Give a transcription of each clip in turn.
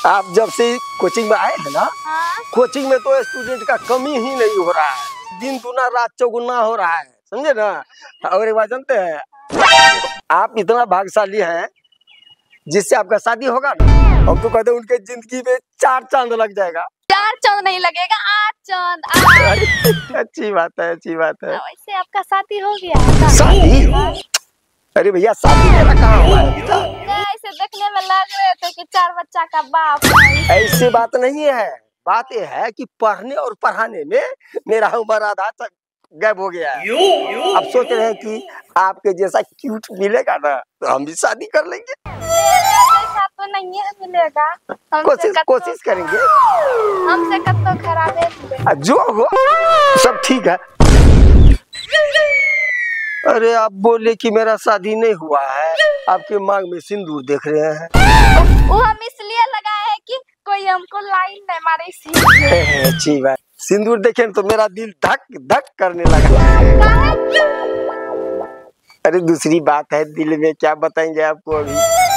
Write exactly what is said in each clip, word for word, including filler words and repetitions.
आप जब से कोचिंग में आए हैं ना, हाँ? कोचिंग में तो स्टूडेंट का कमी ही नहीं हो रहा है, दिन दुना रात चौगुना हो रहा है, समझे ना। और एक बात जानते हैं, आप इतना भाग्यशाली हैं जिससे आपका शादी होगा ना, हम तो कहते हैं उनके जिंदगी में चार चांद लग जाएगा। चार चांद नहीं लगेगा, आठ चांद। आठ। अच्छी बात है, अच्छी बात है। वैसे आपका शादी हो गया? शादी? अरे भैया शादी मेरा कहाँ हुआ है बेटा? ऐसे देखने में लग रहे थे कि चार बच्चा का बाप है। ऐसी बात नहीं है, बात यह है कि पढ़ने और पढ़ाने में मेरा उम्र आधा तक गैप हो गया है। अब सोच रहे हैं कि आपके जैसा क्यूट मिलेगा ना तो हम भी शादी कर लेंगे। ऐसा तो नहीं है मिलेगा, कोशिश कोशिश करेंगे, हमसे कत्तो खराब है। जो हो सब ठीक है। अरे आप बोले कि मेरा शादी नहीं हुआ है, आपके मांग में सिंदूर देख रहे हैं। वो हम इसलिए लगाए हैं कि कोई हमको लाइन नहीं मारे इसलिए। अच्छी बात। सिंदूर देखे तो मेरा दिल धक धक करने लगा। अरे दूसरी बात है, दिल में क्या बताएंगे आपको अभी।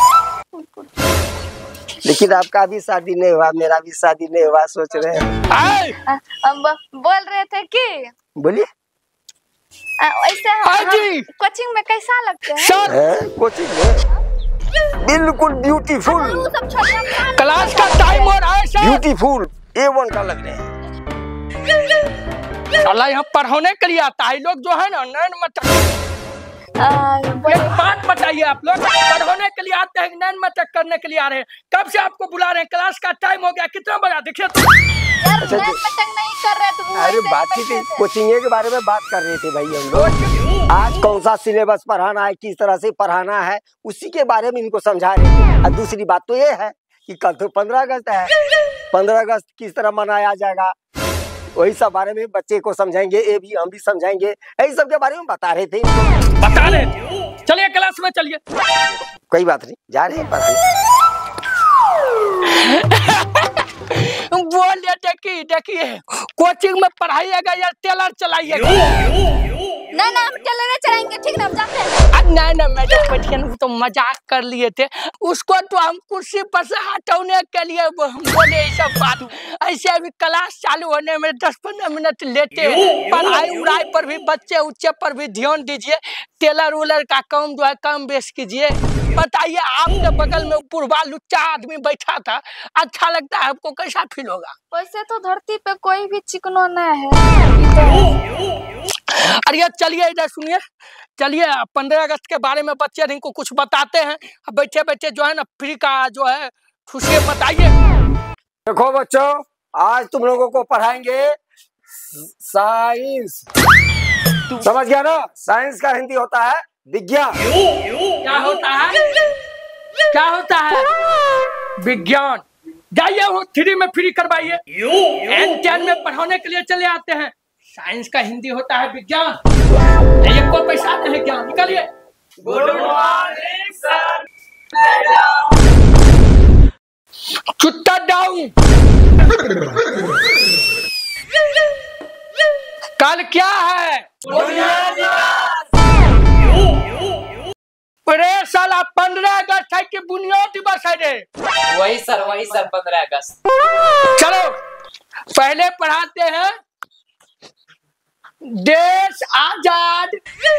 लेकिन आपका भी शादी नहीं हुआ, मेरा भी शादी नहीं हुआ, सोच रहे हैं। बोल रहे थे कि बोलिए। ऐसे हम कोचिंग में कैसा लगते हैं? कोचिंग में बिल्कुल ब्यूटीफुल। क्लास का टाइम हो रहा है सर। ब्यूटीफुल ए वन का लग रहे हैं। साला यहाँ पढ़ाने के लिए आता है, लोग जो है ना नैन मटक। एक बात बताइए, आप लोग पढ़ाने के लिए आते हैं, नैन मटक करने के लिए आ रहे हैं? कब से आपको बुला रहे हैं? क्लास का टाइम हो गया, कितना बजा देखिए तो। यार नैन मटक नहीं कर रहे तो। अरे बातचीत कोचिंग के बारे में बात कर रहे थे भाई हम लोग। आज कौन सा सिलेबस पढ़ाना है, किस तरह से पढ़ाना है, उसी के बारे में इनको समझा रहे थे। और दूसरी बात तो ये है कि कल तो पंद्रह अगस्त है, पंद्रह अगस्त किस तरह मनाया जाएगा वही सब बारे में बच्चे को समझाएंगे, ये भी हम भी समझाएंगे, यही सब के बारे में बता रहे थे। बता रहे थे? चलिए क्लास में चलिए। कोई बात नहीं, जा रहे हैं पढ़ाने। बोल देखिए देखिए, कोचिंग में पढ़ाइएगा या टेलर चलाइएगा? नहीं नहीं हम टेलर चलाएंगे, ठीक ना, हम जाते हैं। नहीं नहीं मैडम बैठिए, तो मजाक कर लिए थे, उसको तो हम कुर्सी पर से हटाने के लिए हम बोले ये सब बात। ऐसे अभी क्लास चालू होने में दस पंद्रह मिनट लेते हैं। पढ़ाई उड़ाई पर भी, बच्चे उच्चे पर भी ध्यान दीजिए। टेलर उलर का काम जो है कम बेस कीजिए। बताइए, आपके बगल में बुढ़वा लुच्चा आदमी बैठा था, अच्छा लगता है आपको? कैसा फील होगा? वैसे तो धरती पे कोई भी चिकनो नहीं है। अरे चलिए इधर सुनिए, चलिए पंद्रह अगस्त के बारे में बच्चे इनको कुछ बताते हैं। बैठे बैठे जो है ना फ्री का जो है खुशी बताइए। देखो बच्चों, आज तुम लोगों को पढ़ाएंगे साइंस। समझ गया ना? साइंस का हिंदी होता है विज्ञान। क्या होता है? क्या होता है? विज्ञान। जाइए वो थ्री में फ्री करवाइए। एन टेन में पढ़ाने के लिए चले आते हैं। साइंस का हिंदी होता है विज्ञान। ये कोई पैसा नहीं है क्या? निकलिए। Good morning sir. चुट्टा डाउन। कल क्या है? अरे साला पंद्रह अगस्त है कि बुनियाद दिवस है रे? वही सर, वही सर, पंद्रह अगस्त। चलो पहले पढ़ाते हैं देश आजाद।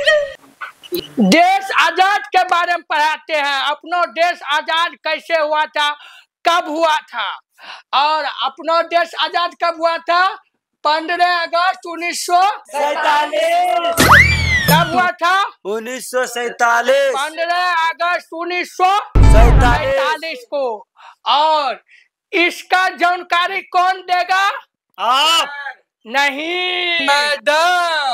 देश आजाद के बारे में पढ़ाते हैं। अपना देश आजाद कैसे हुआ था, कब हुआ था, और अपना देश आजाद कब हुआ था? पंद्रह अगस्त उन्नीस सौ सैतालीस। कब हुआ था? उन्नीस सौ सैतालीस। पंद्रह अगस्त उन्नीस सौ सैतालीस को। और इसका जानकारी कौन देगा? आप नहीं मैडम।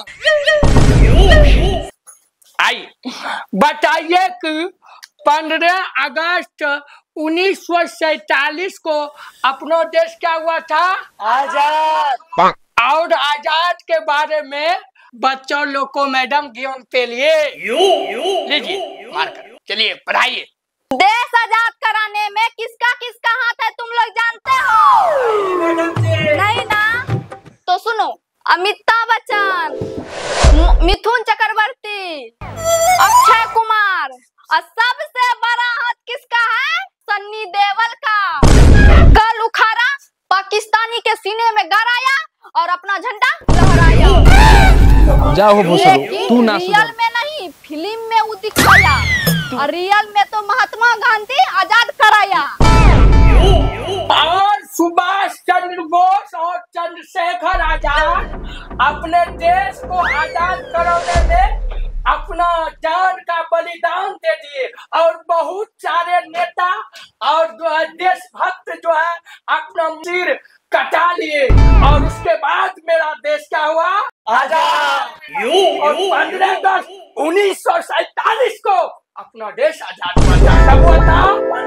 आई बताइए कि पंद्रह अगस्त उन्नीस सौ सैतालीस को अपना देश क्या हुआ था? आजाद। और आजाद के बारे में बच्चों लोग को मैडम ज्ञान के लिए लीजिए, मार कर चलिए पढ़ाइए। देश आजाद कराने में किसका किसका हाथ है तुम लोग जानते हो? नहीं ना? तो सुनो, अमिताभ बच्चन, मिथुन चक्रवर्ती, अक्षय कुमार, और सबसे बड़ा हाथ किसका है? सन्नी देओल का। कुएं में गराया और अपना झंडा लहराया। जाओ भूसड़ो, लेकिन तू ना रियल में नहीं, फिल्म में वो दिखाया और रियल में तो महात्मा गांधी आजाद कराया। और सुभाष चंद्र बोस और चंद्रशेखर आजाद अपने देश को आजाद कराने में अपना जान का बलिदान दे दिए और बहुत सारे नेता और जो है देशभक्त जो है अपना सिर कटा लिए और उसके बाद मेरा देश क्या हुआ, आजाद। और पंद्रह अगस्त उन्नीस सौ सैतालीस को अपना देश आजाद हुआ था।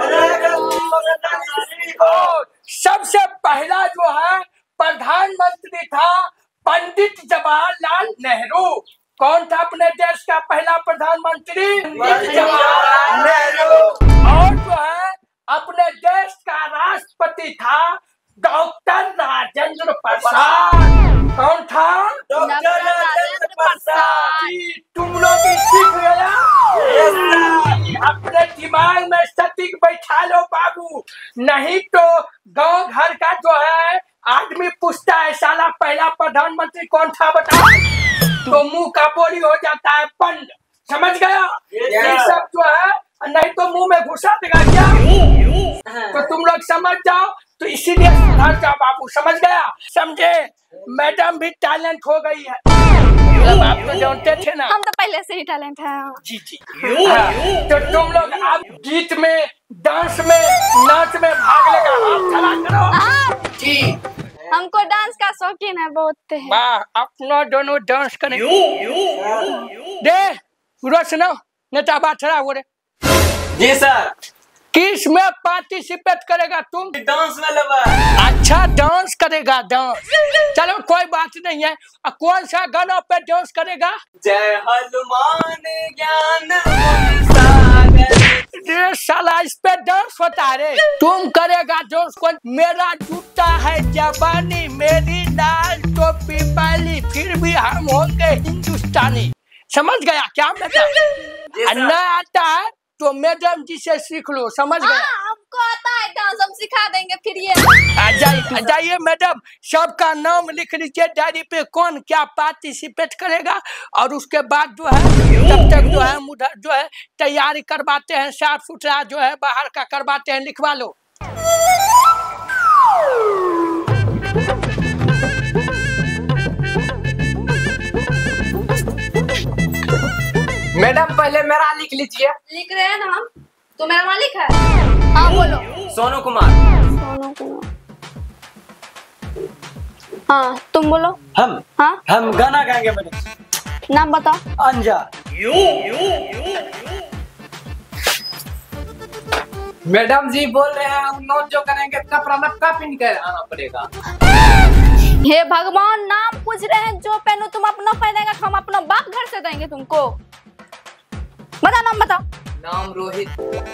और सबसे पहला जो है प्रधानमंत्री था पंडित जवाहरलाल नेहरू। कौन था अपने देश का पहला प्रधानमंत्री? पंडित जवाहरलाल नेहरू। और जो है अपने देश का राष्ट्रपति था डॉक्टर राजेंद्र प्रसाद। कौन था? डॉक्टर राजेंद्र प्रसाद। तुम लोग भी सीख गया। अपने दिमाग में सटीक बैठा लो बाबू, नहीं तो गांव घर का जो है आदमी पूछता है साला पहला प्रधानमंत्री कौन था बता, तो मुंह का बोली हो जाता है पंड। समझ गया? ये सब जो है नहीं तो मुंह में घुसा देगा क्या? तो तुम लोग समझ जाओ, तो इसीलिए सुधार जाओ बाबू। समझ गया? समझे? मैडम भी टैलेंट हो गई है, मतलब आप तो जानते थे ना। हम तो पहले से ही टैलेंट है। जी जी। हाँ, तो तुम लोग आप गीत में, डांस में, नाच में भाग लेगा, आप खड़ा करो। जी। हमको डांस का शौकीन है बहुत है। वाह, अपना दोनों डांस करें। दे पूरा सुनाओ, नेता बात खड़ा हो रे। जी सर। किस में पार्टिसिपेट करेगा तुम? डांस में लगा। अच्छा डांस करेगा, डांस। चलो कोई बात नहीं है। आ, कौन सा गाना पे डांस करेगा? जय हनुमान ज्ञान सागर। ये साला इस पे डांस होता है रे। तुम करेगा डांस कौन? मेरा जूता है जवानी, मेरी लाल टोपी पहली, फिर भी हम होंगे हिंदुस्तानी। समझ गया क्या बेटा? न आता है तो मैडम जी से सीख लो। समझ गया? हमको आता है डांस, हम सिखा देंगे। फिर ये आ जाइए, आ जाइए मैडम, सबका नाम लिख लीजिए डायरी पे, कौन क्या पार्टिसिपेट करेगा। और उसके बाद जो है तब तक जो है मुझे जो है तैयारी करवाते हैं, साफ सुथरा जो है बाहर का करवाते हैं, लिखवा लो। मैडम पहले मेरा लिख लीजिए। लिख रहे हैं ना हम, तो मेरा मालिक है। हाँ बोलो। सोनू कुमार। सोनू कुमार। हाँ तुम बोलो। हम हाँ हम गाना गाएंगे मैडम। नाम बताओ। अंजा। मैडम जी बोल रहे हैं हम नोट जो करेंगे कपड़ा नपका पिन कर आना पड़ेगा। हे भगवान, नाम पूछ रहे हैं, जो पहनो तुम अपना पहनेगा, हम अपना बाप घर से देंगे तुमको। बता नाम बताओ। नाम रोहित।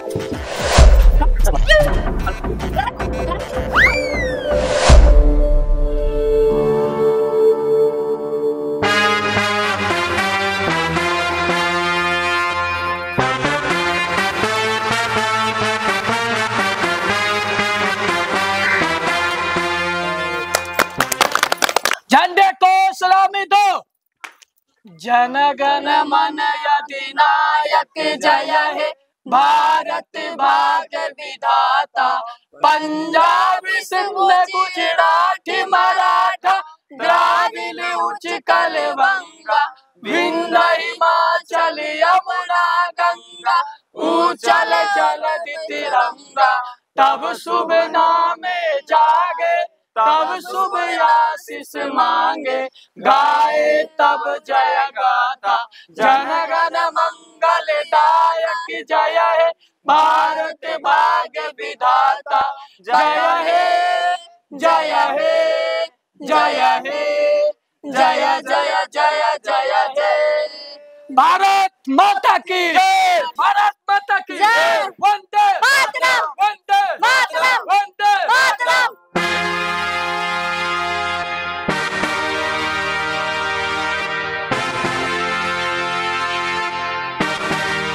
झंडे को सलामी दो। जन गण मन अधिनायक जय हे, भारत भाग्य विधाता, पंजाब सिंध गुजरात मराठा, द्राविड़ उत्कल बंगा, विंध्य हिमाचल यमुना गंगा, ऊंचल जलधि तिरंगा। तब शुभ नामे जागे, तब शुभ आशीष मांगे, गाए तब जय गाथा, जन गण मंगल दायक जय हे, भारत भाग्य विधाता, जय हे जय हे जय हे जय जय जय जय हे। भारत माता की जय, भारत माता की जय। वंदे मातरम, वंदे मातरम, वंदे मातरम।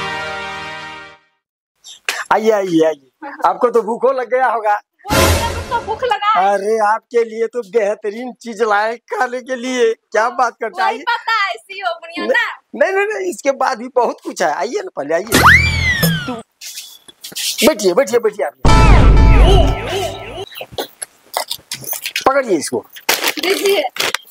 आइए आइए आइए, आपको तो भूखो लग गया होगा। आपको भूख लगा है? अरे आपके लिए तो बेहतरीन चीज लाए खाने के लिए। क्या बात करता वही है? पता है सीओ बुनिया ना। नहीं नहीं नहीं, इसके बाद भी बहुत कुछ है। आइए ना, पहले आइए, बैठिए बैठिए बैठिए। आप पकड़िए इसको, दीजिए,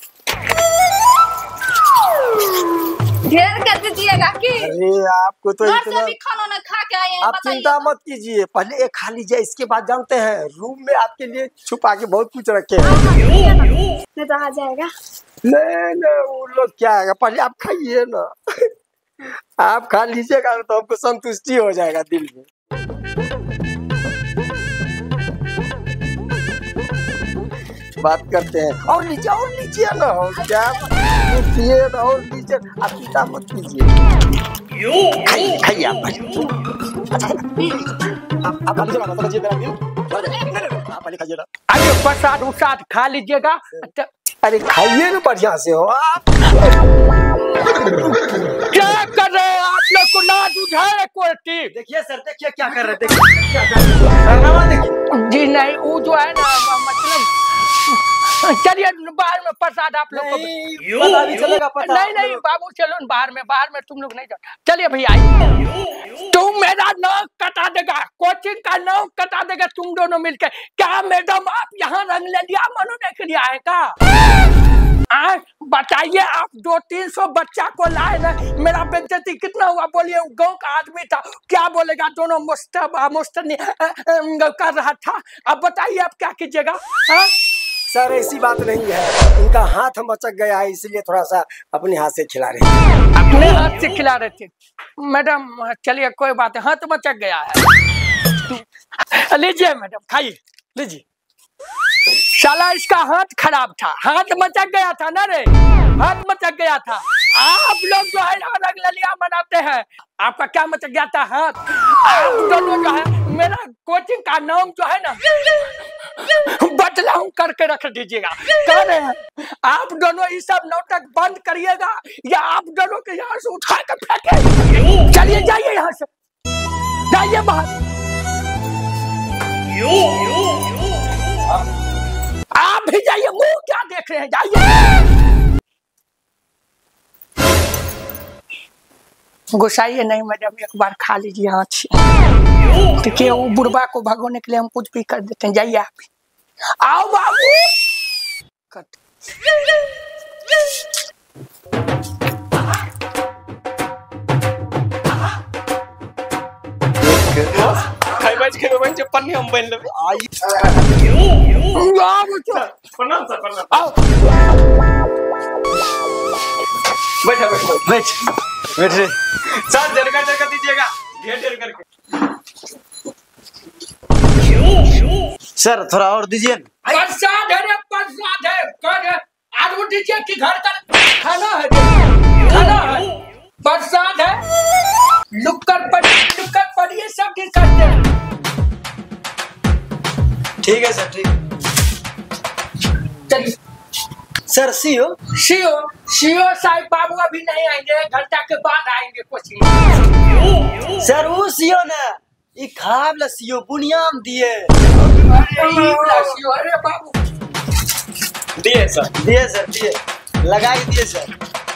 ढेर कर दीजिएगा कि अरे आपको तो घर इतना, से भी खाना ना खा के आए हैं, आप बताइए। चिंता मत कीजिए, पहले एक खा लीजिए। इसके बाद जानते हैं रूम में आपके लिए छुपा के बहुत कुछ रखे हैं। नहीं तो आ जाएगा। नहीं नहीं, वो लोग क्या है, पहले आप खाइए ना। आप खा लीजिएगा तो आपको संतुष्टि हो जाएगा दिल में। बात करते हैं, और लीजिए और लीजिए ना, और क्या लीजिए ना, और लीजिए। आप चिंता मत कीजिए, खाइए खाइए आप। आप आप खाली जगह समझिए मेरा दिल, आप पहले खाइए ना। अरे प्रसाद उसाद खा लीजिएगा। अरे खाइए ना बढ़िया से हो आप। क्या कर रहे हैं आप लोग को? लाज उठाए कोई? देखिए सर, देखिए क्या कर रहे, देखिए क्या कर रहे हैं। जी नहीं, वो जो है ना, मतलब चलिए बाहर में प्रसाद आप लोग को। पता भी चलेगा, पता नहीं नहीं बाबू, चलो बाहर में, बाहर में तुम लोग नहीं जाओ। चलिए भैया आइए। तुम मेरा नाक कटा देगा, कोचिंग का नाक कटा देगा तुम दोनों मिलकर। क्या मैडम आप यहाँ रंगलिया मनाने के लिए आए का? आ, बताइए, आप दो तीन सौ बच्चा को लाए ना, मेरा बेइज्जती कितना हुआ बोलिए? गांव का आदमी था, क्या बोलेगा? दोनों मुस्तबा मुस्तनी कर रहा था। अब बताइए आप क्या कीजिएगा? सर ऐसी बात नहीं है, उनका हाथ मचक गया है, इसलिए थोड़ा सा अपने हाथ से खिला रहे हैं। अपने हाथ से खिला रहे थे मैडम? चलिए कोई बात है, हाथ मचक गया है। लीजिए मैडम, खाइए, लीजिए। साला इसका हाथ खराब था, हाथ मचक गया था ना रे, हाथ मचक गया था। आप लोग जो है रंगलिया मनाते हैं, आपका क्या मचक गया था? हाथ। आप दोनों जो है मेरा कोचिंग का नाम जो है ना बदलाव करके रख दीजिएगा। कह रहे हैं आप दोनों ये सब नाटक बंद करिएगा, या आप दोनों के यहाँ से उठा कर फेंके। चलिए जाइए यहाँ से, जाइए बाहर। आप भी जाइए, मुंह क्या देख रहे हैं, जाइए। गुस्साइए नहीं मैडम, एक बार खा लीजिए हाथ से। देखिए वो बुढ़बा को भगवाने के लिए हम कुछ भी कर देते हैं। जाइए आप, आओ बाबू। खाई बाज के बन जे पन्नी हम बन लेबे। आई बाबू चल, प्रणाम सर, प्रणाम। आओ बैठो बैठो बैठ बैठ रे सर, जरका जरका दीजिएगा, ढेर ढेर करके। सर थोड़ा और दीजिए। प्रसाद है रे, प्रसाद है। कर आलू दीजिए कि घर का खाना है? खाना है, प्रसाद है। लुक्कर पर लुक्कर पर ये सब करते हैं। ठीक है सर, ठीक। चलिए सर सीओ सीओ सीओ साहब बाबू अभी नहीं आएंगे, एक घंटा के बाद आएंगे कोचिंग। सर वो सीओ ना, ये खाब ला सीओ बुनियाम दिए। अरे ये वाला सीओ, अरे बाबू दिए सर, दिए सर, दिए लगा के दिए सर।